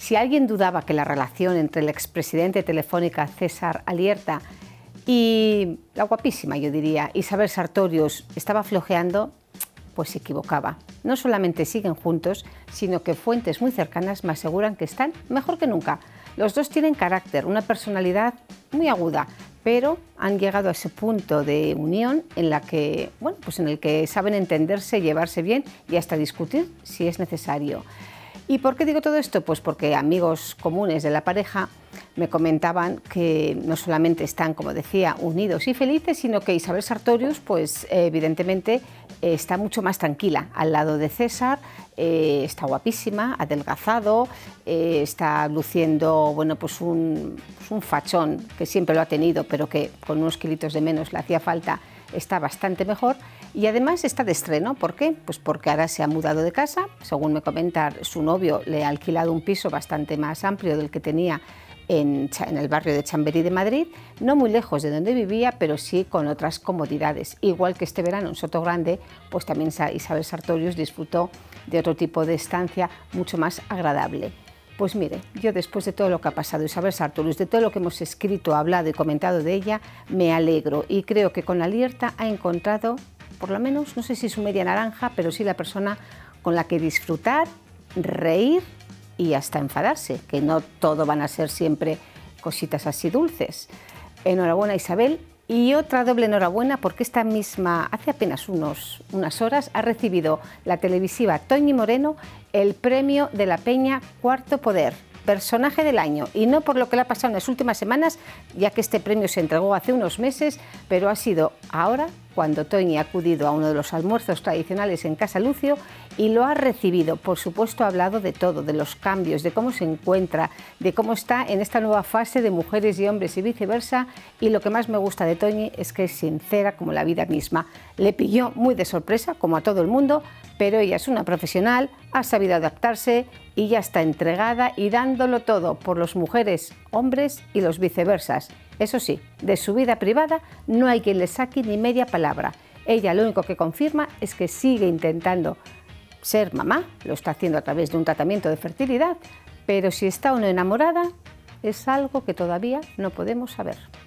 Si alguien dudaba que la relación entre el expresidente de Telefónica, César Alierta, y la guapísima, yo diría, Isabel Sartorius estaba flojeando, pues se equivocaba. No solamente siguen juntos, sino que fuentes muy cercanas me aseguran que están mejor que nunca. Los dos tienen carácter, una personalidad muy aguda, pero han llegado a ese punto de unión en la que, bueno, pues en el que saben entenderse, llevarse bien y hasta discutir si es necesario. ¿Y por qué digo todo esto? Pues porque amigos comunes de la pareja me comentaban que no solamente están, como decía, unidos y felices, sino que Isabel Sartorius, pues evidentemente está mucho más tranquila al lado de César, está guapísima, adelgazado, está luciendo, bueno, pues un fachón que siempre lo ha tenido, pero que con unos kilitos de menos le hacía falta, está bastante mejor. Y además está de estreno. ¿Por qué? Pues porque ahora se ha mudado de casa. Según me comenta su novio, le ha alquilado un piso bastante más amplio del que tenía en el barrio de Chamberí de Madrid, no muy lejos de donde vivía, pero sí con otras comodidades. Igual que este verano en Sotogrande, pues también Isabel Sartorius disfrutó de otro tipo de estancia mucho más agradable. Pues mire, yo después de todo lo que ha pasado Isabel Sartorius, de todo lo que hemos escrito, hablado y comentado de ella, me alegro y creo que con Alierta ha encontrado, por lo menos, no sé si su media naranja, pero sí la persona con la que disfrutar, reír y hasta enfadarse, que no todo van a ser siempre cositas así dulces. Enhorabuena, Isabel. Y otra doble enhorabuena porque esta misma, hace apenas unas horas, ha recibido la televisiva Toñi Moreno el premio de la Peña Cuarto Poder, personaje del año, y no por lo que le ha pasado en las últimas semanas, ya que este premio se entregó hace unos meses, pero ha sido ahora cuando Toñi ha acudido a uno de los almuerzos tradicionales en Casa Lucio y lo ha recibido. Por supuesto, ha hablado de todo, de los cambios, de cómo se encuentra, de cómo está en esta nueva fase de mujeres y hombres y viceversa, y lo que más me gusta de Toñi es que es sincera como la vida misma. Le pilló muy de sorpresa, como a todo el mundo, pero ella es una profesional, ha sabido adaptarse y ya está entregada y dándolo todo por las mujeres, hombres y los viceversas. Eso sí, de su vida privada no hay quien le saque ni media palabra. Ella lo único que confirma es que sigue intentando ser mamá, lo está haciendo a través de un tratamiento de fertilidad, pero si está o no enamorada es algo que todavía no podemos saber.